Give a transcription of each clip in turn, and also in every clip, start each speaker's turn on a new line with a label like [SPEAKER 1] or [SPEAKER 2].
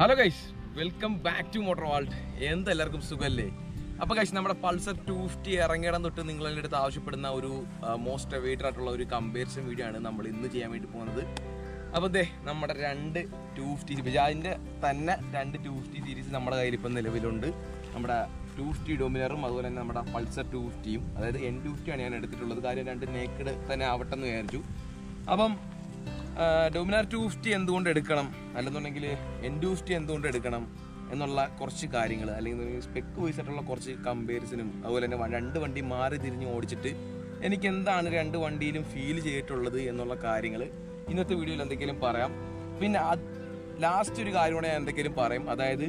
[SPEAKER 1] Hello guys, welcome back to Motor World. എന്തെല്ലാവർക്കും സുഖല്ലേ? അപ്പോൾ guys നമ്മുടെ പൾസർ 250 ഇറങ്ങിയിടം തൊട്ട് നിങ്ങളുടെ അടുത്ത് ആവശ്യപ്പെടുന്ന ഒരു മോസ്റ്റ് അവൈറ്റഡ് ആയിട്ടുള്ള ഒരു കമ്പാരിസൺ വീഡിയോ ആണ് നമ്മൾ ഇന്ന് ചെയ്യാൻ വേണ്ടി പോകുന്നത്. അപ്പോൾ ദേ നമ്മുടെ രണ്ട് 250 ബജാജിന്റെ തന്നെ രണ്ട് 250 സീരീസ് നമ്മുടെ കയ്യിൽ ഇപ്പോൾ നിലവിലുണ്ട്. നമ്മുടെ 250 ഡോമിനറും അതുപോലെ തന്നെ നമ്മുടെ പൾസർ 250യും, അതായത് N250 ആണ് ഞാൻ എടുത്തിട്ടുള്ളത്. കാര്യം രണ്ട് നേക്കഡ് തന്നെ ആവട്ടെ എന്ന് വിചാരിച്ചു. അപ്പം ഡോമിനാർ 250 എന്തുകൊണ്ട് എടുക്കണം, അല്ലെന്നുണ്ടെങ്കിൽ N250 എന്തുകൊണ്ട് എടുക്കണം എന്നുള്ള കുറച്ച് കാര്യങ്ങൾ, അല്ലെങ്കിൽ സ്പെക്ക് വൈസ് ആയിട്ടുള്ള കുറച്ച് കമ്പാരിസനും, അതുപോലെ തന്നെ രണ്ട് വണ്ടി മാറി തിരിഞ്ഞ് ഓടിച്ചിട്ട് എനിക്ക് എന്താണ് രണ്ട് വണ്ടിയിലും ഫീൽ ചെയ്തിട്ടുള്ളത് എന്നുള്ള കാര്യങ്ങൾ ഇന്നത്തെ വീഡിയോയിൽ എന്തെങ്കിലും പറയാം. പിന്നെ ലാസ്റ്റ് ഒരു കാര്യം കൂടെ ഞാൻ എന്തെങ്കിലും പറയും, അതായത്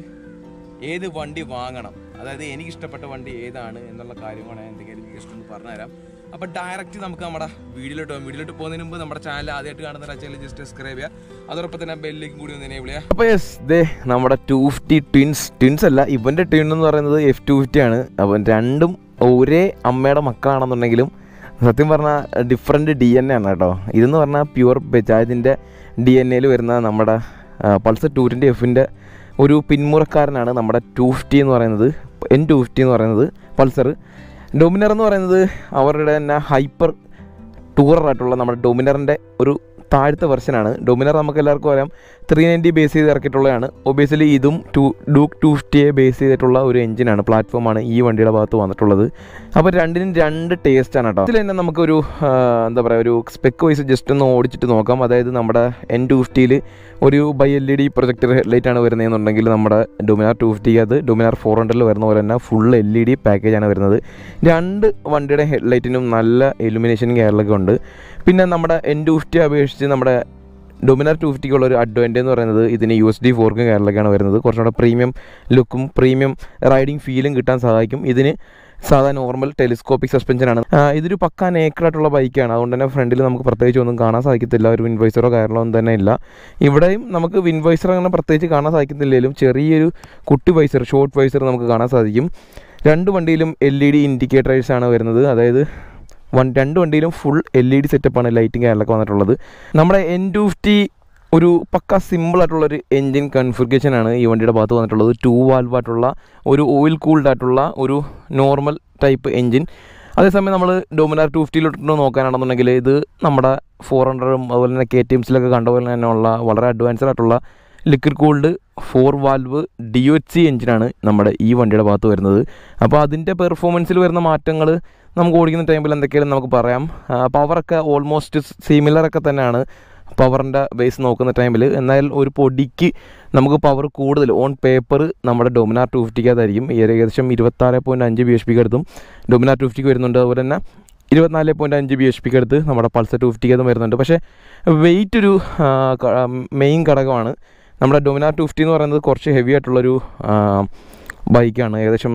[SPEAKER 1] ഏത് വണ്ടി വാങ്ങണം, അതായത് എനിക്കിഷ്ടപ്പെട്ട വണ്ടി ഏതാണ് എന്നുള്ള കാര്യം കൂടെ ഞാൻ എന്തെങ്കിലും ജസ്റ്റ് ഒന്ന് പറഞ്ഞുതരാം. അപ്പോൾ ഡയറക്റ്റ് നമുക്ക് നമ്മുടെ വീഡിയോയിലോട്ട് പോകുന്നതിന് മുമ്പ് നമ്മുടെ ചാനൽ ആദ്യമായിട്ട് കാണുന്ന ചാനൽ ജസ്റ്റ് സബ്സ്ക്രൈബ് ചെയ്യുക, അതോടൊപ്പം തന്നെ ബെല്ലിലേക്കും കൂടി ഒന്ന് എനേബിൾ ചെയ്യുക. അപ്പോൾ യെസ്, ദേ നമ്മുടെ 250 ട്വിൻസ് അല്ല, ഇവൻ്റെ ട്വിൻ എന്ന് പറയുന്നത് F250 ആണ്. അപ്പം രണ്ടും ഒരേ അമ്മയുടെ മക്കളാണെന്നുണ്ടെങ്കിലും സത്യം പറഞ്ഞാൽ ഡിഫറെൻറ്റ് DNA ആണ് കേട്ടോ. ഇതെന്ന് പറഞ്ഞാൽ പ്യുവർ ബജാജിൻ്റെ DNA വരുന്ന നമ്മുടെ പൾസർ 220Fൻ്റെ ഒരു പിന്മുറക്കാരനാണ് നമ്മുടെ 250 എന്ന് പറയുന്നത്, N250 എന്ന് പറയുന്നത്. പൾസർ ഡോമിനർ എന്ന് പറയുന്നത് അവരുടെ തന്നെ ഹൈപ്പർ ടൂററായിട്ടുള്ള നമ്മുടെ ഡോമിനറിൻ്റെ ഒരു താഴത്തെ വെർഷനാണ്. ഡോമിനർ നമുക്ക് എല്ലാവർക്കും അറിയാം 390 ബേസ് ചെയ്ത് ഇറക്കിയിട്ടുള്ളതാണ്. ഒബിയസ്ലി ഇതും ഡൂക്ക് 250യെ ബേസ് ചെയ്തിട്ടുള്ള ഒരു എഞ്ചിനാണ്, പ്ലാറ്റ്ഫോമാണ് ഈ വണ്ടിയുടെ ഭാഗത്ത് വന്നിട്ടുള്ളത്. അപ്പോൾ രണ്ടിനും രണ്ട് ടേസ്റ്റാണ് കേട്ടോ. ഇതിൽ തന്നെ നമുക്കൊരു എന്താ പറയുക, ഒരു സ്പെക്ക് വൈസ് ജസ്റ്റ് ഒന്ന് ഓടിച്ചിട്ട് നോക്കാം. അതായത് നമ്മുടെ N250യിൽ ഒരു LED പ്രൊജക്ടർ ഹെഡ്ലൈറ്റാണ് വരുന്നതെന്നുണ്ടെങ്കിൽ നമ്മുടെ ഡൊമിനാർ 250 അത് ഡൊമിനാർ 400ൽ വരുന്ന പോലെ തന്നെ ഫുൾ LED പാക്കേജാണ് വരുന്നത്. രണ്ട് വണ്ടിയുടെ ഹെഡ്ലൈറ്റിനും നല്ല ഇലുമിനേഷൻ കേരളമൊക്കെ ഉണ്ട്. പിന്നെ നമ്മുടെ N250 അപേക്ഷിച്ച് നമ്മുടെ ഡൊമിനാർ 250ക്കുള്ള ഒരു അഡ്വാൻറ്റേജ് എന്ന് പറയുന്നത് ഇതിന് USD 4 കേരളമൊക്കെയാണ് വരുന്നത്. കുറച്ചുകൂടെ പ്രീമിയം ലുക്കും പ്രീമിയം റൈഡിങ് ഫീലും കിട്ടാൻ സഹായിക്കും. ഇതിന് സാധാ നോർമൽ ടെലിസ്കോപ്പിക് സസ്പെൻഷനാണ്. ഇതൊരു പക്കാ നേക്കഡായിട്ടുള്ള ബൈക്കാണ്, അതുകൊണ്ട് തന്നെ ഫ്രണ്ടിൽ നമുക്ക് പ്രത്യേകിച്ച് ഒന്നും കാണാൻ സാധിക്കത്തില്ല. ഒരു വിൻവൈസറോ കാര്യങ്ങളോ ഒന്നും തന്നെ ഇല്ല. ഇവിടെയും നമുക്ക് വിൻവൈസർ അങ്ങനെ പ്രത്യേകിച്ച് കാണാൻ സാധിക്കത്തില്ലെങ്കിലും ചെറിയൊരു കുട്ടി വൈസർ, ഷോർട്ട് വൈസർ നമുക്ക് കാണാൻ സാധിക്കും. രണ്ട് വണ്ടിയിലും LED ഇൻഡിക്കേറ്റേഴ്സാണ് വരുന്നത്. അതായത് രണ്ട് വണ്ടിയിലും ഫുൾ LED സെറ്റപ്പാണ് ലൈറ്റിംഗ് കാര്യങ്ങളൊക്കെ വന്നിട്ടുള്ളത്. നമ്മുടെ N250 ഒരു പക്ക സിമ്പിളായിട്ടുള്ളൊരു എൻജിൻ കൺഫിഗറേഷനാണ് ഈ വണ്ടിയുടെ ഭാഗത്ത് വന്നിട്ടുള്ളത്. 2 വാൽവ് ആയിട്ടുള്ള ഒരു ഓയിൽ കൂൾഡ് ആയിട്ടുള്ള ഒരു നോർമൽ ടൈപ്പ് എൻജിൻ. അതേസമയം നമ്മൾ ഡോമിനാർ 250 നോക്കാനാണെന്നുണ്ടെങ്കിൽ ഇത് നമ്മുടെ 400ഉം അതുപോലെ തന്നെ KTMസിലൊക്കെ കണ്ട പോലെ തന്നെയുള്ള വളരെ അഡ്വാൻസ്ഡ് ആയിട്ടുള്ള ലിക്വിഡ് കൂൾഡ് 4 വാൽവ് DOHC എഞ്ചിനാണ് നമ്മുടെ ഈ വണ്ടിയുടെ ഭാഗത്ത് വരുന്നത്. അപ്പോൾ അതിൻ്റെ പെർഫോമൻസിൽ വരുന്ന മാറ്റങ്ങൾ നമുക്ക് ഓടിക്കുന്ന ടൈമിൽ എന്തൊക്കെയാണ് നമുക്ക് പറയാം. പവറൊക്കെ ഓൾമോസ്റ്റ് സിമിലറൊക്കെ തന്നെയാണ് പവറിൻ്റെ ബേസ് നോക്കുന്ന ടൈമിൽ. എന്നാൽ ഒരു പൊടിക്ക് നമുക്ക് പവർ കൂടുതൽ ഓൺ പേപ്പർ നമ്മുടെ ഡൊമിനാർ 250ക്കകത്തായിരിക്കും. ഏകദേശം 26.5 bhp അടുത്തും ഡൊമിനാർ 250ക്ക് വരുന്നുണ്ട്. അതുപോലെ തന്നെ 24.5 bhp അടുത്ത് നമ്മുടെ പൾസർ 250ക്കകത്തും വരുന്നുണ്ട്. പക്ഷേ വെയിറ്റ് ഒരു മെയിൻ ഘടകമാണ്. നമ്മുടെ ഡൊമിനാർ 250 എന്ന് പറയുന്നത് കുറച്ച് ഹെവി ആയിട്ടുള്ളൊരു ബൈക്കാണ്. ഏകദേശം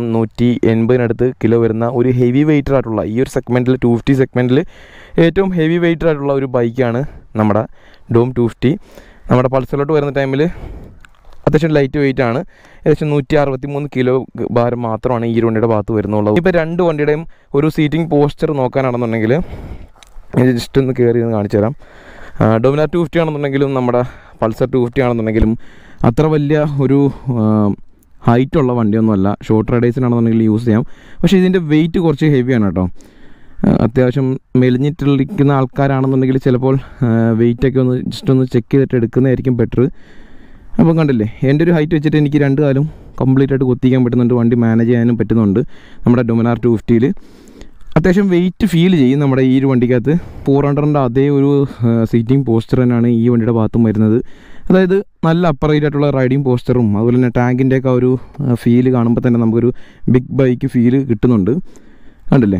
[SPEAKER 1] 180 കിലോ വരുന്ന ഒരു ഹെവി വെയിറ്റഡ് ആയിട്ടുള്ള ഈ ഒരു സെഗ്മെൻറ്റിൽ 250 സെഗ്മെൻറ്റിൽ ഏറ്റവും ഹെവി വെയിറ്റഡ് ആയിട്ടുള്ള ഒരു ബൈക്കാണ് നമ്മുടെ ഡോം 250. നമ്മുടെ പൾസറിലോട്ട് വരുന്ന ടൈമിൽ അത്യാവശ്യം ലൈറ്റ് വെയിറ്റ് ആണ്. ഏകദേശം 163 കിലോ ഭാരം മാത്രമാണ് ഈ വണ്ടിയുടെ ഭാഗത്ത് വരുന്നുള്ളത്. ഇപ്പോൾ രണ്ട് വണ്ടിയുടെയും ഒരു സീറ്റിംഗ് പോസ്ചർ നോക്കാനാണെന്നുണ്ടെങ്കിൽ ജസ്റ്റ് ഒന്ന് കയറി ഒന്ന് കാണിച്ചു തരാം. ഡൊമിനാർ 250 ആണെന്നുണ്ടെങ്കിലും നമ്മുടെ പൾസർ 250 ആണെന്നുണ്ടെങ്കിലും അത്ര വലിയ ഒരു ഹൈറ്റുള്ള വണ്ടിയൊന്നുമല്ല. ഷോർട്ട് റൈഡേഴ്സിനാണെന്നുണ്ടെങ്കിൽ യൂസ് ചെയ്യാം. പക്ഷേ ഇതിൻ്റെ വെയിറ്റ് കുറച്ച് ഹെവിയാണ് കേട്ടോ. അത്യാവശ്യം മെലിഞ്ഞിട്ടിരിക്കുന്ന ആൾക്കാരാണെന്നുണ്ടെങ്കിൽ ചിലപ്പോൾ വെയിറ്റൊക്കെ ഒന്ന് ജസ്റ്റ് ഒന്ന് ചെക്ക് ചെയ്തിട്ട് എടുക്കുന്നതായിരിക്കും ബെറ്റർ. അപ്പം കണ്ടില്ലേ, എൻ്റെ ഒരു ഹൈറ്റ് വെച്ചിട്ട് എനിക്ക് രണ്ട് കാലും കംപ്ലീറ്റ് ആയിട്ട് കൊത്തിക്കാൻ പറ്റുന്നുണ്ട്, വണ്ടി മാനേജ് ചെയ്യാനും പറ്റുന്നുണ്ട്. നമ്മുടെ ഡൊമിനാർ 250യിൽ അത്യാവശ്യം വെയിറ്റ് ഫീൽ ചെയ്യും. നമ്മുടെ ഈ ഒരു വണ്ടിക്കകത്ത് 400ൻ്റെ അതേ ഒരു സീറ്റിംഗ് പോസ്ചർ തന്നെയാണ് ഈ വണ്ടിയുടെ ഭാഗത്തും വരുന്നത്. അതായത് നല്ല അപ്പറൈറ്റ് ആയിട്ടുള്ള റൈഡിങ് പോസ്ചറും അതുപോലെ തന്നെ ടാങ്കിൻ്റെയൊക്കെ ഒരു ഫീല് കാണുമ്പോൾ തന്നെ നമുക്കൊരു ബിഗ് ബൈക്ക് ഫീല് കിട്ടുന്നുണ്ട്. കണ്ടില്ലേ.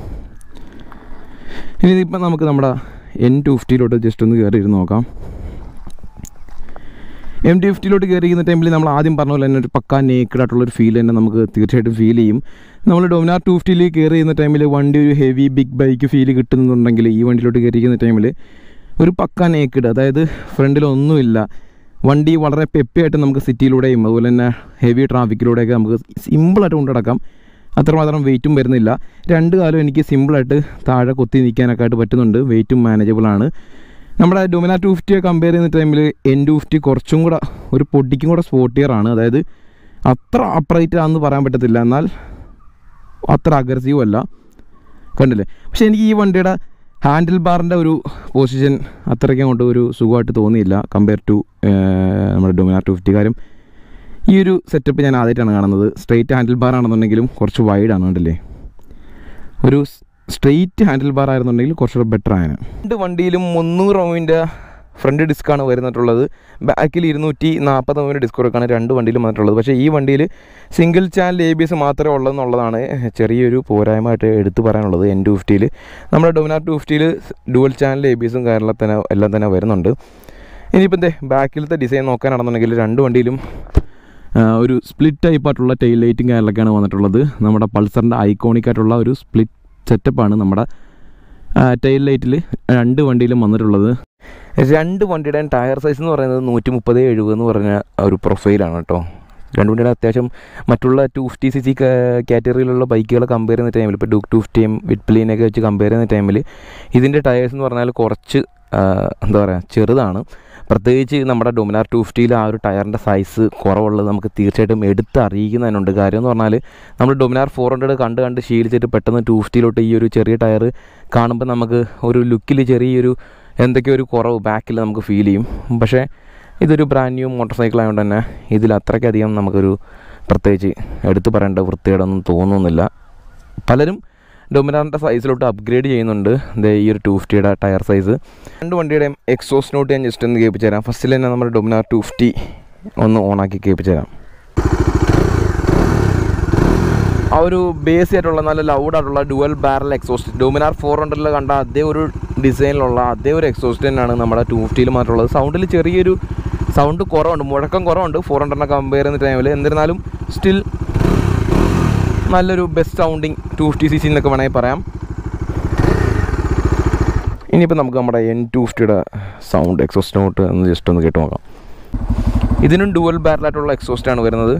[SPEAKER 1] ഇനി ഇപ്പം നമുക്ക് നമ്മുടെ N250 ജസ്റ്റ് ഒന്ന് കയറി ഇരുന്ന് നോക്കാം. M250 കയറിയിരിക്കുന്ന ടൈമിൽ നമ്മൾ ആദ്യം പറഞ്ഞ പോലെ തന്നെ ഒരു പക്കാ നേക്കഡായിട്ടുള്ളൊരു ഫീൽ തന്നെ നമുക്ക് തീർച്ചയായിട്ടും ഫീൽ ചെയ്യും. നമ്മൾ ഡൊമിനാർ 250 കയറി ചെയ്യുന്ന ടൈമിൽ വണ്ടി ഒരു ഹെവി ബിഗ് ബൈക്ക് ഫീൽ കിട്ടുന്നുണ്ടെങ്കിൽ ഈ വണ്ടിയിലോട്ട് കയറിയിരിക്കുന്ന ടൈമിൽ ഒരു പക്കാ നേക്കഡ്, അതായത് ഫ്രണ്ടിലൊന്നുമില്ല, വണ്ടി വളരെ പെപ്പിയായിട്ട് നമുക്ക് സിറ്റിയിലൂടെയും അതുപോലെ തന്നെ ഹെവി ട്രാഫിക്കിലൂടെയൊക്കെ നമുക്ക് സിമ്പിളായിട്ട് കൊണ്ടുനടക്കാം. അത്രമാത്രം വെയിറ്റും വരുന്നില്ല. രണ്ട് കാലം എനിക്ക് സിമ്പിളായിട്ട് താഴെ കൊത്തി നിൽക്കാനൊക്കെ ആയിട്ട് പറ്റുന്നുണ്ട്. വെയിറ്റും മാനേജബിളാണ്.
[SPEAKER 2] നമ്മുടെ ഡൊമിനാർ 250 കമ്പയർ ചെയ്യുന്ന ടൈമിൽ N250 കുറച്ചും കൂടെ ഒരു പൊടിക്കും കൂടെ സ്പോർട്ടിയറാണ്. അതായത് അത്ര അപ്രൈറ്റ് ആണെന്ന് പറയാൻ പറ്റത്തില്ല, എന്നാൽ അത്ര അഗ്രസീവ് അല്ല, കണ്ടില്ലേ. പക്ഷേ എനിക്ക് ഈ വണ്ടിയുടെ ഹാൻഡിൽ ബാറിൻ്റെ ഒരു പൊസിഷൻ അത്രയ്ക്കും കൊണ്ട് ഒരു സുഖമായിട്ട് തോന്നിയില്ല കമ്പയർ ടു നമ്മുടെ ഡൊമിനാർ 250. കാര്യം ഈ ഒരു സെറ്റപ്പ് ഞാൻ ആദ്യമായിട്ടാണ് കാണുന്നത്. സ്ട്രെയിറ്റ് ഹാൻഡിൽ ബാർ ആണെന്നുണ്ടെങ്കിലും കുറച്ച് വൈഡാണ്, കണ്ടില്ലേ. ഒരു സ്ട്രെയിറ്റ് ഹാൻഡിൽ ബാർ ആയിരുന്നുണ്ടെങ്കിൽ കുറച്ചുകൂടെ ബെറ്റർ ആയാണ്. രണ്ട് വണ്ടിയിലും 300 mm ഫ്രണ്ട് ഡിസ്ക്കാണ് വരുന്നിട്ടുള്ളത്. ബാക്കിൽ 240 mm ഡിസ്ക് വർക്കാണ് രണ്ട് വണ്ടിയിലും വന്നിട്ടുള്ളത്. പക്ഷേ ഈ വണ്ടിയിൽ സിംഗിൾ ചാനൽ ABS മാത്രമേ ഉള്ളതെന്നുള്ളതാണ് ചെറിയൊരു പോരായ്മയായിട്ട് എടുത്തു പറയാനുള്ളത്. N250 നമ്മുടെ ഡൊമിനാർ 250 ഡുവൽ ചാനൽ ABSും കാര്യങ്ങളൊക്കെ എല്ലാം തന്നെ വരുന്നുണ്ട്. ഇനിയിപ്പോൾ ബാക്കിലത്തെ ഡിസൈൻ നോക്കാനാണെന്നുണ്ടെങ്കിൽ രണ്ട് വണ്ടിയിലും ഒരു സ്പ്ലിറ്റ് ടൈപ്പായിട്ടുള്ള ടെയിൽ ലൈറ്റും കാര്യങ്ങളൊക്കെയാണ് വന്നിട്ടുള്ളത്. നമ്മുടെ പൾസറിൻ്റെ ഐക്കോണിക് ആയിട്ടുള്ള ഒരു സ്പ്ലിറ്റ് സെറ്റപ്പാണ് നമ്മുടെ ടെയിൽ ലൈറ്റിൽ രണ്ട് വണ്ടിയിലും വന്നിട്ടുള്ളത്. രണ്ട് വണ്ടിയുടെ ടയർ സൈസ് എന്ന് പറയുന്നത് 130/70 എന്ന് പറഞ്ഞ ഒരു പ്രൊഫൈലാണ് കേട്ടോ. രണ്ട് വണ്ടിയുടെ അത്യാവശ്യം മറ്റുള്ള 250cc കാറ്റഗറിയിലുള്ള ബൈക്കുകൾ കമ്പയർ ചെയ്യുന്ന ടൈമിൽ, ഇപ്പോൾ ഡ്യൂക്ക് 250 വിറ്റ്പ്ലീനൊക്കെ വെച്ച് കമ്പയർ ചെയ്യുന്ന ടൈമിൽ ഇതിൻ്റെ ടയേഴ്സ് എന്ന് പറഞ്ഞാൽ കുറച്ച് എന്താ പറയുക ചെറുതാണ്. പ്രത്യേകിച്ച് നമ്മുടെ ഡൊമിനാർ 250 ആ ഒരു ടയറിൻ്റെ സൈസ് കുറവുള്ളത് നമുക്ക് തീർച്ചയായിട്ടും എടുത്തറിയിക്കുന്നതിനുണ്ട്. കാര്യം എന്ന് പറഞ്ഞാൽ നമ്മൾ ഡൊമിനാർ 400 കണ്ട് ശീലിച്ചിട്ട് പെട്ടെന്ന് 250 ഈ ഒരു ചെറിയ ടയർ കാണുമ്പോൾ നമുക്ക് ഒരു ലുക്കിൽ ചെറിയൊരു എന്തൊക്കെയോ ഒരു കുറവ് ബാക്കിൽ നമുക്ക് ഫീൽ ചെയ്യും. പക്ഷേ ഇതൊരു ബ്രാൻഡ് ന്യൂ മോട്ടോർ സൈക്കിൾ ആയതുകൊണ്ട് തന്നെ ഇതിൽ അത്രയ്ക്കധികം നമുക്കൊരു പ്രത്യേകിച്ച് എടുത്തു പറയേണ്ട വൃത്തികേടൊന്നും തോന്നുന്നില്ല. പലരും ഡൊമിനാറിൻ്റെ സൈസിലോട്ട് അപ്ഗ്രേഡ് ചെയ്യുന്നുണ്ട്. ഈ ഒരു 250യുടെ ടയർ സൈസ്. രണ്ട് വണ്ടിയുടെയും എക്സോസ്റ്റ് നോട്ട് ഞാൻ ജസ്റ്റ് ഒന്ന് കേൾപ്പിച്ചു തരാം. ഫസ്റ്റിൽ തന്നെ നമ്മുടെ ഡൊമിനാർ 250 ഒന്ന് ഓണാക്കി കേൾപ്പിച്ചു തരാം. ആ ഒരു ബേസ് ആയിട്ടുള്ള നല്ല ലൗഡായിട്ടുള്ള ഡുവൽ ബാരൽ എക്സോസ്റ്റ് ഡൊമിനാർ 400 കണ്ട അതേ ഒരു ഡിസൈനിലുള്ള അതേ ഒരു എക്സോസ്റ്റ് തന്നെയാണ് നമ്മുടെ 250 മാത്രമുള്ളത്. സൗണ്ടിൽ ചെറിയൊരു സൗണ്ട് കുറവുണ്ട്, മുഴക്കം കുറവുണ്ട് 400 കമ്പയർ ചെയ്യുന്ന ടൈമിൽ. എന്നിരുന്നാലും സ്റ്റിൽ നല്ലൊരു ബെസ്റ്റ് സൗണ്ടിങ് 250cc എന്നൊക്കെ വേണമെങ്കിൽ പറയാം. ഇനിയിപ്പോൾ നമുക്ക് നമ്മുടെ N250യുടെ സൗണ്ട് എക്സോസ്റ്റ് നോട്ട് ഒന്ന് ജസ്റ്റ് ഒന്ന് കേട്ട് നോക്കാം. ഇതിനും ഡുവൽ ബാരലായിട്ടുള്ള എക്സോസ്റ്റാണ് വരുന്നത്.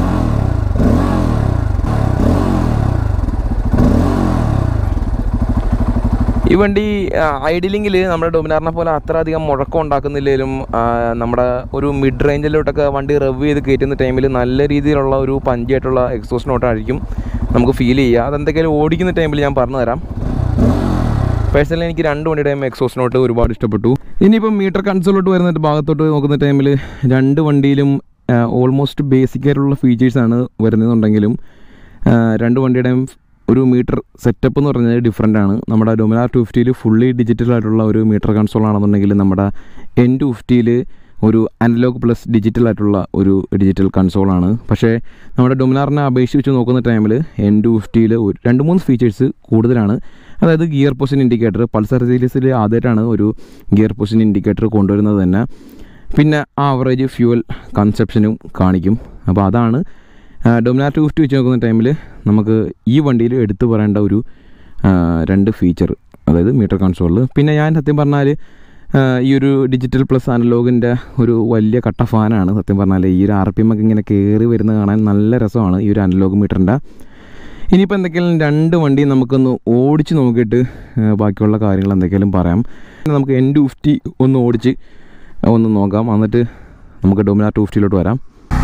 [SPEAKER 2] ഈ വണ്ടി ഐഡിലിങ്ങിൽ നമ്മുടെ ഡൊമിനാറിനെ പോലെ അത്ര അധികം മുഴക്കം ഉണ്ടാക്കുന്നില്ലെങ്കിലും നമ്മുടെ ഒരു മിഡ് റേഞ്ചിലോട്ടൊക്കെ വണ്ടി റവ് ചെയ്ത് കയറ്റുന്ന ടൈമിൽ നല്ല രീതിയിലുള്ള ഒരു പഞ്ചായിട്ടുള്ള എക്സോസ്റ്റ് നോട്ടായിരിക്കും നമുക്ക് ഫീൽ ചെയ്യുക. അതെന്തൊക്കെയാലും ഓടിക്കുന്ന ടൈമിൽ ഞാൻ പറഞ്ഞു തരാം. പേഴ്സണലി എനിക്ക് രണ്ട് വണ്ടിയുടെയും എക്സോസ്റ്റ് നോട്ട് ഒരുപാട് ഇഷ്ടപ്പെട്ടു. ഇനിയിപ്പം മീറ്റർ കൺസോളോട്ട് വരുന്ന ഭാഗത്തോട്ട് നോക്കുന്ന ടൈമിൽ രണ്ട് വണ്ടിയിലും ഓൾമോസ്റ്റ് ബേസിക് ആയിട്ടുള്ള ഫീച്ചേഴ്സാണ് വരുന്നതെന്നുണ്ടെങ്കിലും രണ്ട് വണ്ടിയുടെയും ഒരു മീറ്റർ സെറ്റപ്പ് എന്ന് പറഞ്ഞാൽ ഡിഫറെൻ്റ് ആണ്. നമ്മുടെ ഡൊമിനാർ 250 ഫുള്ളി ഡിജിറ്റലായിട്ടുള്ള ഒരു മീറ്റർ കൺസോൾ ആണെന്നുണ്ടെങ്കിൽ നമ്മുടെ N250 ഒരു അനലോഗ് പ്ലസ് ഡിജിറ്റലായിട്ടുള്ള ഒരു ഡിജിറ്റൽ കൺസോളാണ്. പക്ഷേ നമ്മുടെ ഡൊമിനാറിനെ അപേക്ഷിച്ച് നോക്കുന്ന ടൈമിൽ N250 2-3 ഫീച്ചേഴ്സ് കൂടുതലാണ്. അതായത് ഗിയർ പൊസിഷൻ ഇൻഡിക്കേറ്റർ പൾസർ സീരീസിൽ ആദ്യമായിട്ടാണ് ഒരു ഗിയർ പൊസിഷൻ ഇൻഡിക്കേറ്റർ കൊണ്ടുവരുന്നത് തന്നെ. പിന്നെ ആവറേജ് ഫ്യൂവൽ കൺസപ്ഷനും കാണിക്കും. അപ്പോൾ അതാണ് ഡൊമിനാർ 250 വെച്ച് നോക്കുന്ന ടൈമിൽ നമുക്ക് ഈ വണ്ടിയിൽ എടുത്തു പറയേണ്ട ഒരു രണ്ട് ഫീച്ചർ, അതായത് മീറ്റർ കൺസോളിൽ. പിന്നെ ഞാൻ സത്യം പറഞ്ഞാൽ ഈ ഒരു ഡിജിറ്റൽ പ്ലസ് അനലോഗിൻ്റെ ഒരു വലിയ കട്ട ഫാനാണ്. സത്യം പറഞ്ഞാൽ ഈ ഒരു RPM ഒക്കെ ഇങ്ങനെ കയറി വരുന്നത് കാണാൻ നല്ല രസമാണ് ഈ ഒരു അനലോഗ് മീറ്ററിൻ്റെ. ഇനിയിപ്പോൾ എന്തൊക്കെയാലും രണ്ട് വണ്ടി നമുക്കൊന്ന് ഓടിച്ച് നോക്കിയിട്ട് ബാക്കിയുള്ള കാര്യങ്ങൾ എന്തൊക്കെയാലും പറയാം. നമുക്ക് N250 ഒന്ന് ഓടിച്ച് ഒന്ന് നോക്കാം, എന്നിട്ട് നമുക്ക് ഡൊമിനാർ 250 വരാം.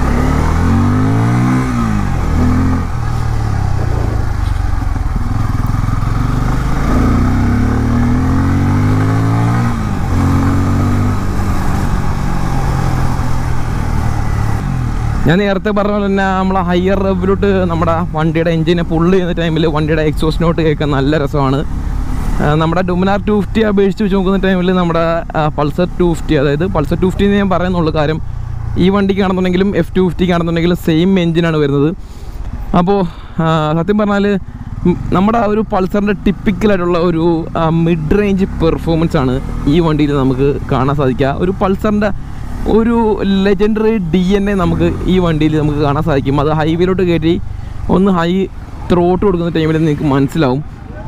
[SPEAKER 2] ഞാൻ നേരത്തെ പറഞ്ഞ പോലെ തന്നെ നമ്മളെ ഹയർ റെവിലോട്ട് നമ്മുടെ വണ്ടിയുടെ എഞ്ചിനെ പുള്ള് ചെയ്യുന്ന ടൈമിൽ വണ്ടിയുടെ എക്സോസ്റ്റ് നോട്ട് കേൾക്കാൻ നല്ല രസമാണ്. നമ്മുടെ ഡൊമിനാർ 250 അപേക്ഷിച്ച് വെച്ച് നോക്കുന്ന ടൈമിൽ നമ്മുടെ പൾസർ 250, അതായത് പൾസർ 250 എന്ന് ഞാൻ പറയുന്നുള്ളൂ. കാര്യം ഈ വണ്ടിക്കാണെന്നുണ്ടെങ്കിലും F250 ആണെന്നുണ്ടെങ്കിലും സെയിം എഞ്ചിനാണ് വരുന്നത്. അപ്പോൾ സത്യം പറഞ്ഞാൽ നമ്മുടെ ഒരു പൾസറിൻ്റെ ടിപ്പിക്കലായിട്ടുള്ള ഒരു മിഡ് റേഞ്ച് പെർഫോമൻസ് ആണ് ഈ വണ്ടിയിൽ നമുക്ക് കാണാൻ സാധിക്കുക. ഒരു പൾസറിൻ്റെ ഒരു ലെജൻഡറി DNA നമുക്ക് ഈ വണ്ടിയിൽ നമുക്ക് കാണാൻ സാധിക്കും. അത് ഹൈവേയിലോട്ട് കയറ്റി ഒന്ന് ഹൈ ത്രോട്ട് കൊടുക്കുന്ന ടൈമിൽ നിങ്ങൾക്ക് മനസ്സിലാവും.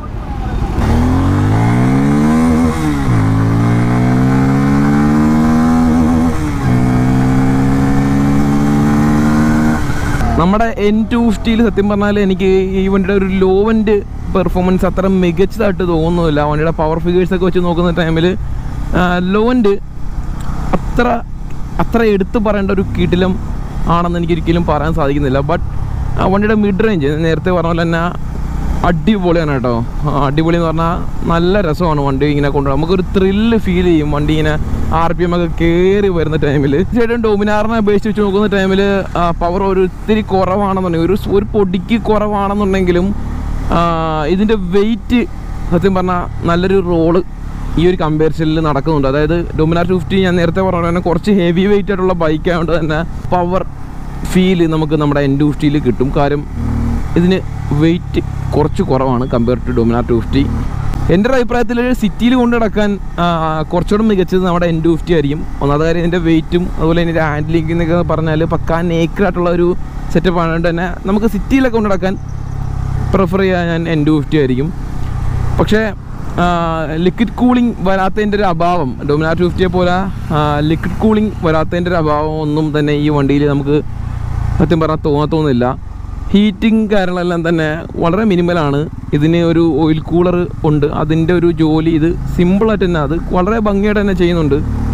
[SPEAKER 2] നമ്മുടെ N250 സത്യം പറഞ്ഞാൽ എനിക്ക് ഈ വണ്ടിയുടെ ഒരു ലോ എൻഡ് പെർഫോമൻസ് അത്ര മികച്ചതായിട്ട് തോന്നുന്നില്ല. വണ്ടിയുടെ പവർ ഫിഗേഴ്സൊക്കെ വെച്ച് നോക്കുന്ന ടൈമിൽ ലോ എൻഡ് അത്ര എടുത്ത് പറയേണ്ട ഒരു കിടിലം ആണെന്ന് എനിക്കൊരിക്കലും പറയാൻ സാധിക്കുന്നില്ല. ബട്ട് വണ്ടിയുടെ മിഡ് റേഞ്ച് നേരത്തെ പറഞ്ഞ പോലെ തന്നെ അടിപൊളിയാണ് കേട്ടോ. അടിപൊളി എന്ന് പറഞ്ഞാൽ നല്ല രസമാണ് വണ്ടി ഇങ്ങനെ കൊണ്ടുപോകാൻ. നമുക്കൊരു ത്രില്ല് ഫീൽ ചെയ്യും വണ്ടി ഇങ്ങനെ RPM ഒക്കെ കയറി വരുന്ന ടൈമിൽ. തീർച്ചയായിട്ടും ഡോമിനാറിനെ അപേക്ഷിച്ച് വെച്ച് നോക്കുന്ന ടൈമിൽ പവർ ഒരു ഇത്തിരി കുറവാണെന്നുണ്ടെങ്കിൽ ഒരു പൊടിക്ക് കുറവാണെന്നുണ്ടെങ്കിലും ഇതിൻ്റെ വെയിറ്റ് സത്യം പറഞ്ഞാൽ നല്ലൊരു റോള് ഈ ഒരു കമ്പാരിസണിൽ നടക്കുന്നുണ്ട്. അതായത് ഡോമിനാർ 250 ഞാൻ നേരത്തെ പറഞ്ഞ തന്നെ കുറച്ച് ഹെവി വെയിറ്റ് ആയിട്ടുള്ള ബൈക്ക് ആയതുകൊണ്ട് തന്നെ പവർ ഫീല് നമുക്ക് നമ്മുടെ N250 കിട്ടും. കാര്യം ഇതിന് വെയിറ്റ് കുറച്ച് കുറവാണ് കമ്പയർ ടു ഡോമിനാർ 250. എൻ്റെ ഒരു അഭിപ്രായത്തിൽ സിറ്റിയിൽ കൊണ്ട് നടക്കാൻ കുറച്ചുകൂടെ മികച്ചത് നമ്മുടെ N250 ആയിരിക്കും. ഒന്നാമത്തെ കാര്യം ഇതിൻ്റെ വെയിറ്റും അതുപോലെ ഇതിൻ്റെ ഹാൻഡ്ലിംഗ് എന്നൊക്കെ പറഞ്ഞാൽ പക്കാ നേക്കറായിട്ടുള്ള ഒരു സെറ്റപ്പ് ആയതുകൊണ്ട് തന്നെ നമുക്ക് സിറ്റിയിലൊക്കെ കൊണ്ട് നടക്കാൻ പ്രിഫർ ചെയ്യാൻ ഞാൻ N250 ആയിരിക്കും. പക്ഷേ ലിക്വിഡ് കൂളിംഗ് വരാത്തതിൻ്റെ ഒരു അഭാവം ഡോമിനാർ 250 പോലെ ലിക്വിഡ് കൂളിംഗ് വരാത്തതിൻ്റെ ഒരു അഭാവം ഒന്നും തന്നെ ഈ വണ്ടിയിൽ നമുക്ക് സത്യം പറഞ്ഞാൽ തോന്നത്തൊന്നുമില്ല. ഹീറ്റിംഗ് കാര്യങ്ങളെല്ലാം തന്നെ വളരെ മിനിമലാണ്. ഇതിന് ഒരു ഓയിൽ കൂളർ ഉണ്ട്. അതിൻ്റെ ഒരു ജോലി ഇത് സിമ്പിളായിട്ട് തന്നെ അത് വളരെ ഭംഗിയായിട്ട് തന്നെ ചെയ്യുന്നുണ്ട്.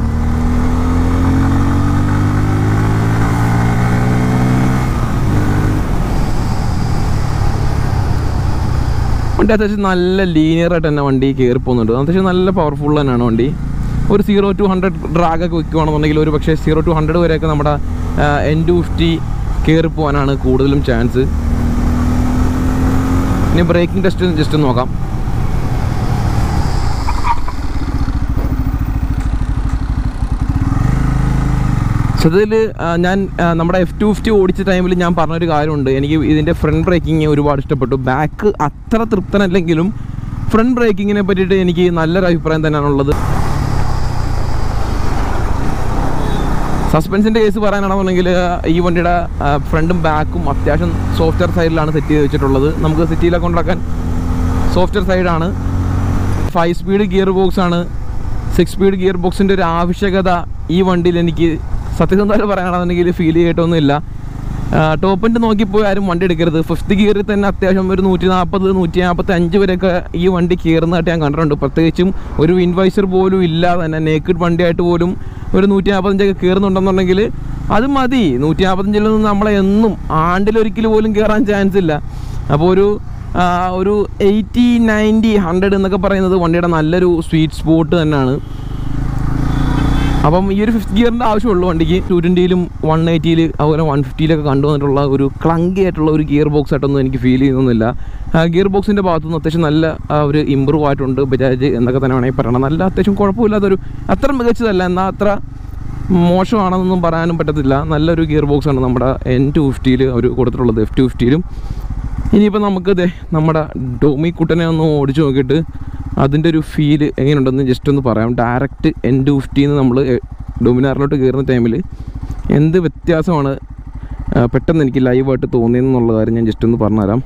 [SPEAKER 2] വണ്ടി അത്യാവശ്യം നല്ല ലീനിയറായിട്ട് തന്നെ വണ്ടി കയറി പോകുന്നുണ്ട്. അത്യാവശ്യം നല്ല പവർഫുൾ തന്നെയാണ് വണ്ടി. ഒരു 0 to 100 ഡ്രാഗൊക്കെ വെക്കുകയാണെന്നുണ്ടെങ്കിൽ ഒരു പക്ഷേ 0 to 100 വരെയൊക്കെ നമ്മുടെ N250 കയറി പോകാനാണ് കൂടുതലും ചാൻസ്. ഇനി ബ്രേക്കിംഗ് ടെസ്റ്റ് ജസ്റ്റ് നോക്കാം. സത്യത്തിൽ ഞാൻ നമ്മുടെ F250 ഓടിച്ച ടൈമിൽ ഞാൻ പറഞ്ഞൊരു കാര്യമുണ്ട്. എനിക്ക് ഇതിൻ്റെ ഫ്രണ്ട് ബ്രേക്കിങ് ഒരുപാട് ഇഷ്ടപ്പെട്ടു. ബാക്ക് അത്ര തൃപ്തനല്ലെങ്കിലും ഫ്രണ്ട് ബ്രേക്കിങ്ങിനെ പറ്റിയിട്ട് എനിക്ക് നല്ലൊരു അഭിപ്രായം തന്നെയാണുള്ളത്. സസ്പെൻസിൻ്റെ കേസ് പറയാനാണെന്നുണ്ടെങ്കിൽ ഈ വണ്ടിയുടെ ഫ്രണ്ടും ബാക്കും അത്യാവശ്യം സോഫ്റ്റ്വെയർ സൈഡിലാണ് സെറ്റ് ചെയ്ത് വെച്ചിട്ടുള്ളത്. നമുക്ക് സിറ്റിയിലൊക്കെ കൊണ്ടാക്കാൻ സോഫ്റ്റ്വെയർ സൈഡാണ്. 5 സ്പീഡ് ഗിയർ ബോക്സാണ്. 6 സ്പീഡ് ഗിയർ ബോക്സിൻ്റെ ഒരു ആവശ്യകത ഈ വണ്ടിയിൽ എനിക്ക് സത്യസന്ധമായിട്ട് പറയാനാണെന്നുണ്ടെങ്കിൽ ഫീൽ ചെയ്തിട്ടൊന്നുമില്ല. ടോപ്പ് എൻഡ് നോക്കിപ്പോയി ആരും വണ്ടി എടുക്കരുത്. 5th ഗിയറിൽ തന്നെ അത്യാവശ്യം ഒരു 140, 145 വരെയൊക്കെ ഈ വണ്ടി കയറുന്നതായിട്ട് ഞാൻ കണ്ടിട്ടുണ്ട്. പ്രത്യേകിച്ചും ഒരു വിൻവൈസർ പോലും ഇല്ലാതെ തന്നെ നേക്കിഡ് വണ്ടിയായിട്ട് പോലും ഒരു 145 കയറുന്നുണ്ടെന്നുണ്ടെങ്കിൽ അത് മതി. 145 നമ്മളെ എന്നും ആണ്ടിലൊരിക്കൽ പോലും കയറാൻ ചാൻസ് ഇല്ല. അപ്പോൾ ഒരു 80, 90, 100 എന്നൊക്കെ പറയുന്നത് വണ്ടിയുടെ നല്ലൊരു സ്വീറ്റ് സ്പോട്ട് തന്നെയാണ്. അപ്പം ഈ ഒരു 5th ഗിയറിൻ്റെ ആവശ്യമുള്ളൂ വണ്ടിക്ക്. 220-ലും 180-ൽ അതുപോലെ 150-ലൊക്കെ കണ്ടുവന്നിട്ടുള്ള ഒരു ക്ലങ്കി ആയിട്ടുള്ള ഒരു ഗിയർ ബോക്സ് ആയിട്ടൊന്നും എനിക്ക് ഫീൽ ചെയ്യുന്നൊന്നുമില്ല. ഗിയർ ബോക്സിൻ്റെ ഭാഗത്തുനിന്ന് അത്യാവശ്യം നല്ല ഒരു ഇമ്പ്രൂവ് ആയിട്ടുണ്ട് ബജാജ് എന്നൊക്കെ തന്നെ വേണമെങ്കിൽ പറയണം. നല്ല അത്യാവശ്യം കുഴപ്പമില്ലാത്തൊരു അത്ര മികച്ചതല്ല എന്നാൽ അത്ര മോശമാണെന്നൊന്നും പറയാനും പറ്റത്തില്ല. നല്ലൊരു ഗിയർ ബോക്സാണ് നമ്മുടെ N250-ൽ അവർ കൊടുത്തിട്ടുള്ളത്, F250-ലും. ഇനിയിപ്പോൾ നമുക്ക് നമ്മുടെ ഡോമിക്കുട്ടനെ ഒന്ന് ഓടിച്ച് നോക്കിയിട്ട് അതിൻ്റെ ഒരു ഫീല് എങ്ങനെയുണ്ടെന്ന് ജസ്റ്റ് ഒന്ന് പറയാം. ഡയറക്റ്റ് N250 നമ്മൾ ഡോമിനാറിലോട്ട് കയറുന്ന ടൈമിൽ എന്ത് വ്യത്യാസമാണ് പെട്ടെന്ന് എനിക്ക് ലൈവായിട്ട് തോന്നിയെന്നുള്ള കാര്യം ഞാൻ ജസ്റ്റ് ഒന്ന് പറഞ്ഞുതരാം.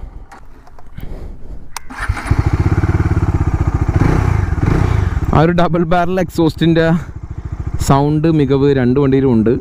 [SPEAKER 2] ആ ഒരു ഡബിൾ ബാരൽ എക്സോസ്റ്റിൻ്റെ സൗണ്ട് മികവ് രണ്ട് വണ്ടിയിലും ഉണ്ട്.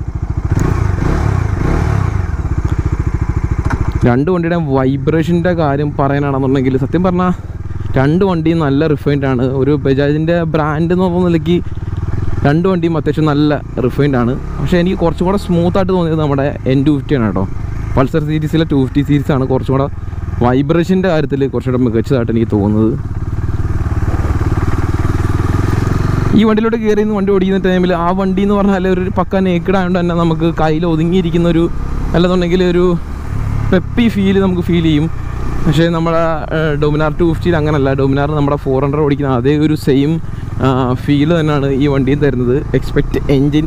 [SPEAKER 2] രണ്ട് വണ്ടിയുടെ വൈബ്രേഷൻ്റെ കാര്യം പറയാനാണെന്നുണ്ടെങ്കിൽ സത്യം പറഞ്ഞാൽ രണ്ട് വണ്ടിയും നല്ല റിഫൈൻഡ് ആണ്. ഒരു ബജാജിൻ്റെ ബ്രാൻഡ് എന്ന് പറഞ്ഞ നിലയ്ക്ക് രണ്ട് വണ്ടിയും അത്യാവശ്യം നല്ല റിഫൈൻഡ് ആണ്. പക്ഷേ എനിക്ക് കുറച്ചും കൂടെ സ്മൂത്തായിട്ട് തോന്നിയത് നമ്മുടെ N250 ആണ് കേട്ടോ. പൾസർ സീരീസിലെ 250 സീരീസാണ് കുറച്ചും കൂടെ വൈബ്രേഷൻ്റെ കാര്യത്തിൽ കുറച്ചുകൂടെ മികച്ചതായിട്ട് എനിക്ക് തോന്നുന്നത്. ഈ വണ്ടിയിലോട്ട് കയറി വണ്ടി ഓടിക്കുന്ന ടൈമിൽ ആ വണ്ടി എന്ന് പറഞ്ഞാൽ ഒരു പക്ക നേക്കഡ് ആയതുകൊണ്ട് തന്നെ നമുക്ക് കയ്യിൽ ഒതുങ്ങിയിരിക്കുന്ന ഒരു അല്ലെന്നുണ്ടെങ്കിൽ ഒരു പെപ്പി ഫീല് നമുക്ക് ഫീൽ ചെയ്യും. പക്ഷേ നമ്മുടെ ഡോമിനാർ 250 അങ്ങനല്ല. ഡോമിനാർ നമ്മുടെ 400 ഓടിക്കുന്ന അതേ ഒരു സെയിം ഫീല് തന്നെയാണ് ഈ വണ്ടിയിൽ തരുന്നത്. എക്സ്പെക്റ്റ് എൻജിൻ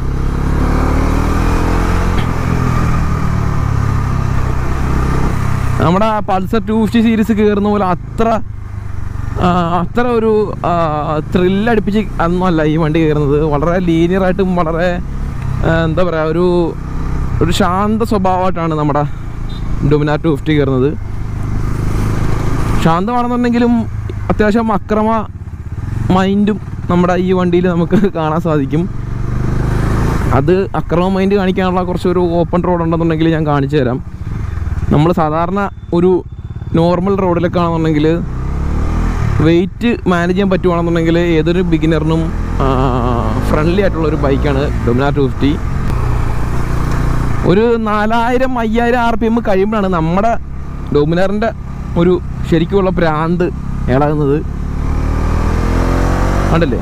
[SPEAKER 2] നമ്മുടെ പൾസർ 250 സീരീസ് കയറുന്ന പോലെ അത്ര ഒരു ത്രില്ലടിപ്പിച്ച് അതൊന്നുമല്ല ഈ വണ്ടി കയറുന്നത്. വളരെ ലീനിയറായിട്ടും വളരെ എന്താ പറയുക ഒരു ശാന്ത സ്വഭാവമായിട്ടാണ് നമ്മുടെ ഡോമിനാർ 250 കയറുന്നത്. ശാന്തമാണെന്നുണ്ടെങ്കിലും അത്യാവശ്യം അക്രമ മൈൻഡും നമ്മുടെ ഈ വണ്ടിയിൽ നമുക്ക് കാണാൻ സാധിക്കും. അത് അക്രമ മൈൻഡ് കാണിക്കാനുള്ള കുറച്ചൊരു ഓപ്പൺ റോഡ് ഉണ്ടെന്നുണ്ടെങ്കിൽ ഞാൻ കാണിച്ചു തരാം. നമ്മൾ സാധാരണ ഒരു നോർമൽ റോഡിലൊക്കെ ആണെന്നുണ്ടെങ്കിൽ വെയിറ്റ് മാനേജ് ചെയ്യാൻ പറ്റുവാണെന്നുണ്ടെങ്കിൽ ഏതൊരു ബിഗിനറിനും ഫ്രണ്ട്ലി ആയിട്ടുള്ളൊരു ബൈക്കാണ് ഡൊമിനാർ 250. ഒരു 4000-5000 RPM കഴിയുമ്പോഴാണ് നമ്മുടെ ഡൊമിനാറിൻ്റെ ഒരു ശരിക്കുമുള്ള ഭ്രാന്ത് ഇളകുന്നത്. കണ്ടല്ലേ?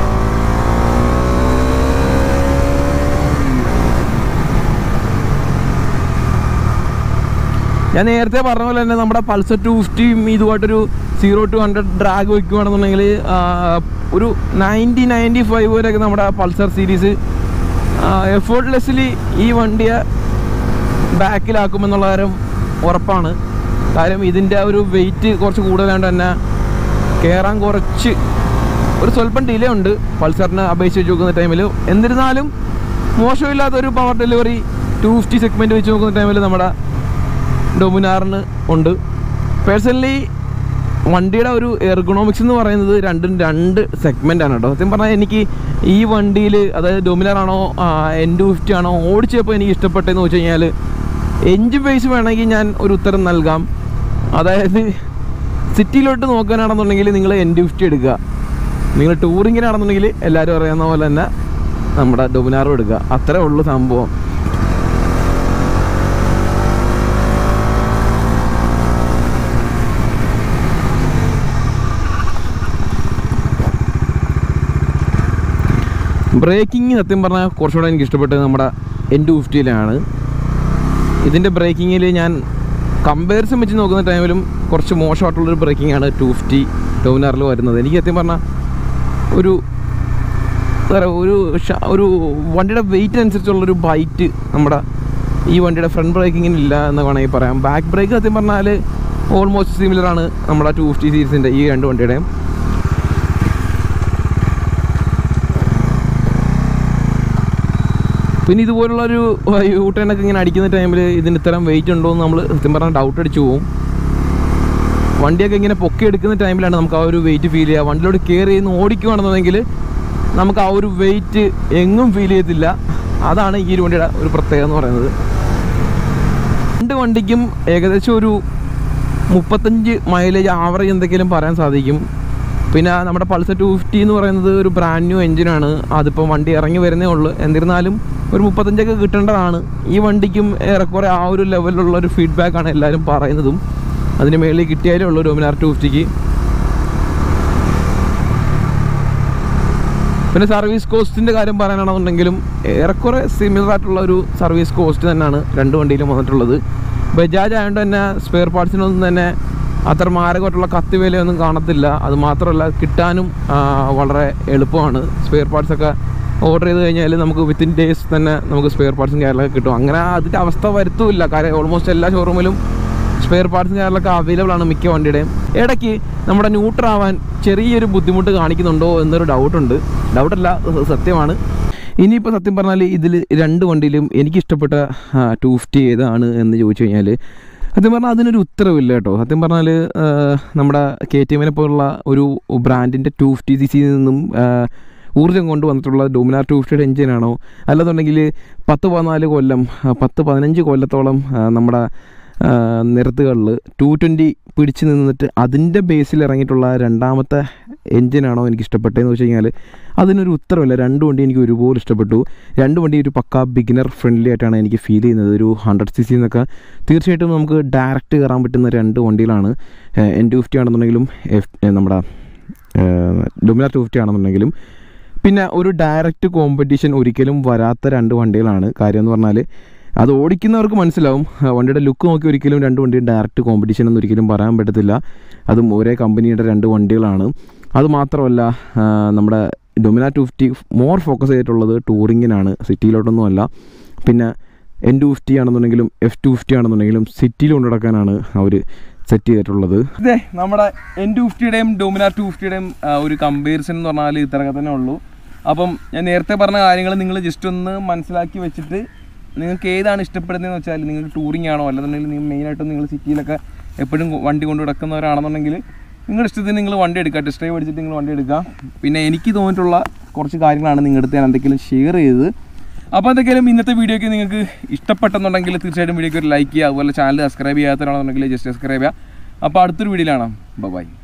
[SPEAKER 2] ഞാൻ നേരത്തെ പറഞ്ഞ പോലെ തന്നെ നമ്മുടെ പൾസർ 250 ഇതുമായിട്ടൊരു 0 to 100 ഡ്രാഗ് വയ്ക്കുകയാണെന്നുണ്ടെങ്കിൽ ഒരു 90-95 വരെയൊക്കെ നമ്മുടെ പൾസർ സീരീസ് എഫേർട്ട്ലെസ്ലി ഈ വണ്ടിയെ ബാക്കിലാക്കുമെന്നുള്ള കാര്യം ഉറപ്പാണ്. കാര്യം ഇതിൻ്റെ ഒരു വെയിറ്റ് കുറച്ച് കൂടുതലാണ്ട് തന്നെ കയറാൻ കുറച്ച് ഒരു സ്വല്പം ഡിലേ ഉണ്ട് പൾസറിനെ അപേക്ഷിച്ച് വെച്ച് നോക്കുന്ന ടൈമിൽ. എന്നിരുന്നാലും മോശമില്ലാത്തൊരു പവർ ഡെലിവറി 250 സെഗ്മെൻറ്റ് വെച്ച് നോക്കുന്ന ടൈമിൽ നമ്മുടെ ഡൊമിനാറിന് ഉണ്ട്. പേഴ്സണലി വണ്ടിയുടെ ഒരു എർഗണോമിക്സ് എന്ന് പറയുന്നത് രണ്ടും 2 സെഗ്മെൻ്റാണ് കേട്ടോ. സത്യം പറഞ്ഞാൽ എനിക്ക് ഈ വണ്ടിയിൽ, അതായത് ഡൊമിനാറാണോ N250 ആണോ ഓടിച്ചപ്പോൾ എനിക്ക് ഇഷ്ടപ്പെട്ടതെന്ന് വെച്ച് കഴിഞ്ഞാൽ, എൻജിൻ ബേസ് വേണമെങ്കിൽ ഞാൻ ഒരു ഉത്തരം നൽകാം. അതായത് സിറ്റിയിലോട്ട് നോക്കാനാണെന്നുണ്ടെങ്കിൽ നിങ്ങൾ N250 എടുക്കുക, നിങ്ങൾ ടൂറിങ്ങിനാണെന്നുണ്ടെങ്കിൽ എല്ലാവരും അറിയാവുന്ന പോലെ തന്നെ നമ്മുടെ ഡൊമിനാറും എടുക്കുക. അത്രേ ഉള്ളൂ സംഭവം. ബ്രേക്കിംഗ് സത്യം പറഞ്ഞാൽ കുറച്ചുകൂടെ എനിക്ക് ഇഷ്ടപ്പെട്ടത് നമ്മുടെ N250-ലാണ്. ഇതിൻ്റെ ബ്രേക്കിങ്ങിൽ ഞാൻ കമ്പാരിസൺ വെച്ച് നോക്കുന്ന ടൈമിലും കുറച്ച് മോശമായിട്ടുള്ളൊരു ബ്രേക്കിംഗാണ് 250 ഡൊമിനാറിൽ വരുന്നത്. എനിക്ക് സത്യം പറഞ്ഞാൽ ഒരു ഒരു വണ്ടിയുടെ വെയിറ്റ് അനുസരിച്ചുള്ളൊരു ബൈറ്റ് നമ്മുടെ ഈ വണ്ടിയുടെ ഫ്രണ്ട് ബ്രേക്കിങ്ങിനില്ല എന്ന് വേണമെങ്കിൽ പറയാം. ബാക്ക് ബ്രേക്ക് സത്യം പറഞ്ഞാൽ ഓൾമോസ്റ്റ് സിമിലറാണ് നമ്മുടെ 250 സീരീസിൻ്റെ ഈ 2 വണ്ടിയുടെയും. പിന്നെ ഇതുപോലുള്ളൊരു യൂട്ടേണൊക്കെ ഇങ്ങനെ അടിക്കുന്ന ടൈമിൽ ഇതിന് ഇത്തരം വെയിറ്റ് ഉണ്ടോ എന്ന് നമ്മൾ സത്യം പറഞ്ഞാൽ ഡൗട്ട് അടിച്ചു പോകും. വണ്ടിയൊക്കെ ഇങ്ങനെ പൊക്കി എടുക്കുന്ന ടൈമിലാണ് നമുക്ക് ആ ഒരു വെയിറ്റ് ഫീൽ ചെയ്യുക. വണ്ടിയിലോട്ട് കയറി ചെയ്യുന്ന ഓടിക്കുകയാണെന്നുണ്ടെങ്കിൽ നമുക്ക് ആ ഒരു വെയിറ്റ് എങ്ങും ഫീൽ ചെയ്യത്തില്ല. അതാണ് ഈ ഒരു വണ്ടിയുടെ ഒരു പ്രത്യേകത എന്ന് പറയുന്നത്. 2 വണ്ടിക്കും ഏകദേശം ഒരു 35 മൈലേജ് ആവറേജ് എന്തെങ്കിലും പറയാൻ സാധിക്കും. പിന്നെ നമ്മുടെ പൾസർ 250 എന്ന് പറയുന്നത് ഒരു ബ്രാൻഡ് ന്യൂ എഞ്ചിനാണ്. അതിപ്പോൾ വണ്ടി ഇറങ്ങി വരുന്നേ ഉള്ളൂ. എന്നിരുന്നാലും ഒരു 35 കിട്ടേണ്ടതാണ്. ഈ വണ്ടിക്കും ഏറെക്കുറെ ആ ഒരു ലെവലിലുള്ളൊരു ഫീഡ്ബാക്കാണ് എല്ലാവരും പറയുന്നതും. അതിന് മേളിൽ കിട്ടിയാലേ ഉള്ളൂ ഡൊമിനാർ 250ക്ക്. പിന്നെ സർവീസ് കോസ്റ്റിൻ്റെ കാര്യം പറയാനാണെന്നുണ്ടെങ്കിലും ഏറെക്കുറെ സിമിലർ ആയിട്ടുള്ള ഒരു സർവീസ് കോസ്റ്റ് തന്നെയാണ് 2 വണ്ടിയിലും വന്നിട്ടുള്ളത്. ബജാജ് ആയതുകൊണ്ട് തന്നെ സ്പെയർ പാർട്സിനൊന്നും തന്നെ അത്ര മാരകമായിട്ടുള്ള കത്തിവിലയൊന്നും കാണത്തില്ല. അത് മാത്രമല്ല കിട്ടാനും വളരെ എളുപ്പമാണ്. സ്പെയർ പാർട്സൊക്കെ ഓർഡർ ചെയ്ത് കഴിഞ്ഞാൽ നമുക്ക് വിത്തിൻ ഡേയ്സ് തന്നെ നമുക്ക് സ്പെയർ പാർട്സും കാര്യങ്ങളൊക്കെ കിട്ടും. അങ്ങനെ അതിൻ്റെ അവസ്ഥ വരുത്തുമില്ല. കാര്യം ഓൾമോസ്റ്റ് എല്ലാ ഷോറൂമിലും സ്പെയർ പാർട്സും കാര്യങ്ങളൊക്കെ അവൈലബിൾ ആണ് മിക്ക വണ്ടിയുടെയും. ഇടയ്ക്ക് നമ്മുടെ ന്യൂട്രാവാൻ ചെറിയൊരു ബുദ്ധിമുട്ട് കാണിക്കുന്നുണ്ടോ എന്നൊരു ഡൗട്ടുണ്ട്. ഡൗട്ടല്ല, സത്യമാണ്. ഇനിയിപ്പോൾ സത്യം പറഞ്ഞാൽ ഇതിൽ 2 വണ്ടിയിലും എനിക്കിഷ്ടപ്പെട്ട 250 ഏതാണ് എന്ന് ചോദിച്ചു കഴിഞ്ഞാൽ സത്യം പറഞ്ഞാൽ അതിനൊരു ഉത്തരവില്ല കേട്ടോ. സത്യം പറഞ്ഞാൽ നമ്മുടെ KTM പോലുള്ള ഒരു ബ്രാൻഡിൻ്റെ 250cc നിന്നും ഊർജ്ജം കൊണ്ടുവന്നിട്ടുള്ള ഡൊമിനാർ 250 എഞ്ചിനാണോ, അല്ലെന്നുണ്ടെങ്കിൽ 10-14 കൊല്ലം 10-15 കൊല്ലത്തോളം നമ്മുടെ നിരത്തുകളിൽ 220 പിടിച്ച് നിന്നിട്ട് അതിൻ്റെ ബേസിൽ ഇറങ്ങിയിട്ടുള്ള 2ാമത്തെ എഞ്ചിനാണോ എനിക്ക് ഇഷ്ടപ്പെട്ടതെന്ന് വെച്ച് കഴിഞ്ഞാൽ അതിനൊരു ഉത്തരവില്ല. 2 വണ്ടി എനിക്ക് ഒരുപോലെ ഇഷ്ടപ്പെട്ടു. 2 വണ്ടി ഒരു പക്ക ബിഗിനർ ഫ്രണ്ട്ലി ആയിട്ടാണ് എനിക്ക് ഫീൽ ചെയ്യുന്നത്. ഒരു 100cc എന്നൊക്കെ തീർച്ചയായിട്ടും നമുക്ക് ഡയറക്റ്റ് കയറാൻ പറ്റുന്ന 2 വണ്ടികളാണ്. N250 ആണെന്നുണ്ടെങ്കിലും നമ്മുടെ ഡൊമിനാർ 250 ആണെന്നുണ്ടെങ്കിലും. പിന്നെ ഒരു ഡയറക്റ്റ് കോമ്പറ്റീഷൻ ഒരിക്കലും വരാത്ത 2 വണ്ടികളാണ്. കാര്യം എന്ന് പറഞ്ഞാൽ അത് ഓടിക്കുന്നവർക്ക് മനസ്സിലാവും. വണ്ടിയുടെ ലുക്ക് നോക്കി ഒരിക്കലും 2 വണ്ടിയും ഡയറക്റ്റ് കോമ്പറ്റീഷൻ ഒന്നും ഒരിക്കലും പറയാൻ പറ്റത്തില്ല. അതും ഒരേ കമ്പനിയുടെ 2 വണ്ടികളാണ്. അതുമാത്രമല്ല നമ്മുടെ ഡൊമിനാർ 250 മോർ ഫോക്കസ് ചെയ്തിട്ടുള്ളത് ടൂറിങ്ങിനാണ്, സിറ്റിയിലോട്ടൊന്നുമല്ല. പിന്നെ N250 ആണെന്നുണ്ടെങ്കിലും F250 ആണെന്നുണ്ടെങ്കിലും സിറ്റിയിൽ കൊണ്ടു നടക്കാനാണ് അവർ സെറ്റ് ചെയ്തിട്ടുള്ളത്.
[SPEAKER 1] ഇതേ നമ്മുടെ N250യുടെയും ഡൊമിനാർ 250യുടെയും ഒരു കമ്പാരിസൺ എന്ന് പറഞ്ഞാൽ ഇത്രയൊക്കെ തന്നെ ഉള്ളൂ. അപ്പം ഞാൻ നേരത്തെ പറഞ്ഞ കാര്യങ്ങൾ നിങ്ങൾ ജസ്റ്റ് ഒന്ന് മനസ്സിലാക്കി വെച്ചിട്ട് നിങ്ങൾക്ക് ഏതാണ് ഇഷ്ടപ്പെടുന്നതെന്ന് വെച്ചാൽ, നിങ്ങൾക്ക് ടൂറിംഗ് ആണോ അല്ലെന്നുണ്ടെങ്കിൽ നിങ്ങൾ മെയിനായിട്ടും നിങ്ങൾ സിറ്റിയിലൊക്കെ എപ്പോഴും വണ്ടി കൊണ്ട് നടക്കുന്നവരാണെന്നുണ്ടെങ്കിൽ നിങ്ങളുടെ ഇഷ്ടത്തിന് നിങ്ങൾ വണ്ടി എടുക്കുക, ടെസ്റ്റ് ഡ്രൈവ് അടിച്ചിട്ട് നിങ്ങൾ വണ്ടി എടുക്കുക. പിന്നെ എനിക്ക് തോന്നിയിട്ടുള്ള കുറച്ച് കാര്യങ്ങളാണ് നിങ്ങളുടെ അടുത്ത് ഞാൻ എന്തെങ്കിലും ഷെയർ ചെയ്തത്. അപ്പോൾ എന്തെങ്കിലും ഇന്നത്തെ വീഡിയോയ്ക്ക് നിങ്ങൾക്ക് ഇഷ്ടപ്പെട്ടെന്നുണ്ടെങ്കിൽ തീർച്ചയായിട്ടും വീഡിയോയ്ക്ക് ഒരു ലൈക്ക് ചെയ്യുക. അതുപോലെ ചാനൽ സബ്സ്ക്രൈബ് ചെയ്യാത്തവരാണെന്നുണ്ടെങ്കിൽ ജസ്റ്റ് സബ്സ്ക്രൈബ് ചെയ്യുക. അപ്പോൾ അടുത്തൊരു വീഡിയോയിലാണ്. ബൈ.